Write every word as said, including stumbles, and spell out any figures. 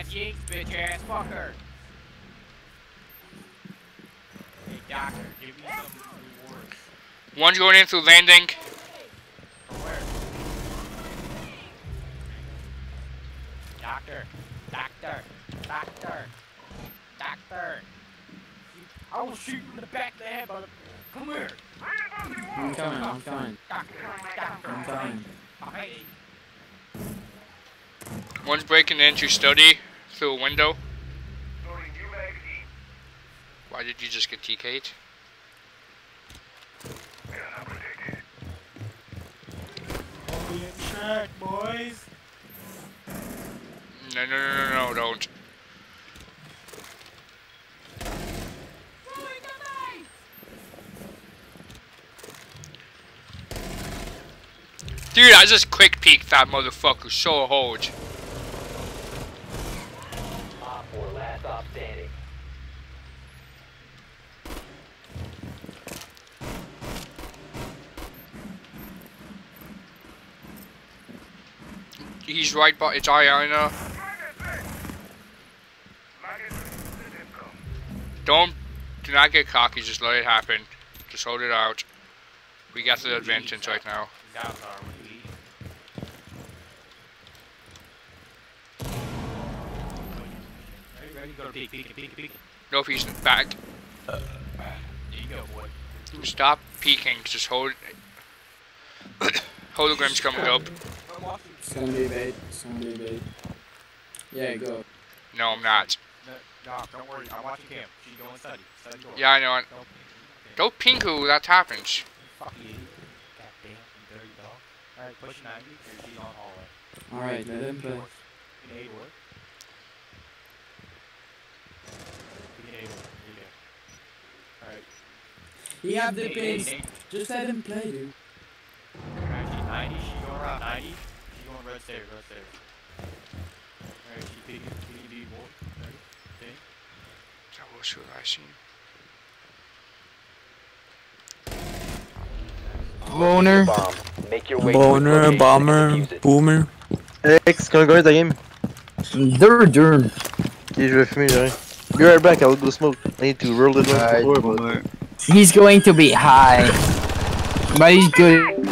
Jinx, bitch ass fucker. Hey, doctor, give me some rewards. One's going in through landing. From where? Doctor, doctor, doctor, doctor. I will shoot you in the back of the head, brother. Come here. I'm coming, I'm coming. Doctor, doctor. I'm coming. Okay. One's breaking into study through a window. Why did you just get T K'd? I'll be in track, boys. No, no, no, no, no, don't. Dude, I just quick peeked that motherfucker so hard. Op four, last stop standing. He's right by it's Ayana. Don't do not get cocky, just let it happen. Just hold it out. We got the advantage right now. Peek, peek, peek, peek. Nope, he's back. There you go, boy. Stop peeking, just hold it. Hologram's coming up. It's gonna be bait, it's gonna be bait. Yeah, go. No, I'm not. No, Doc, don't worry. I'm watching Cam. She's going study. Study door. Yeah, I know it. Don't pink who that happens. Fuck you. Goddamn, you dirty dog. Alright, push ninety. She's on hallway. Alright, let him play. You can aid work. You can aid work. You can. Alright. He have the Aid, pace. aid, aid. Just let him play, dude. Alright, she's ninety. She's going around ninety. She's going red stairs. Red stairs. Alright, she's peeking. Peeking deep more. Ready? Okay. That was what I seen. Boner. Make your way Boner, bomber, boomer. Alex, can I go the game? Dur, dur. Okay, je vais fumer, j'arrive. Be right back, I'll go smoke. I need to roll it up. He's going to be high. But he's good.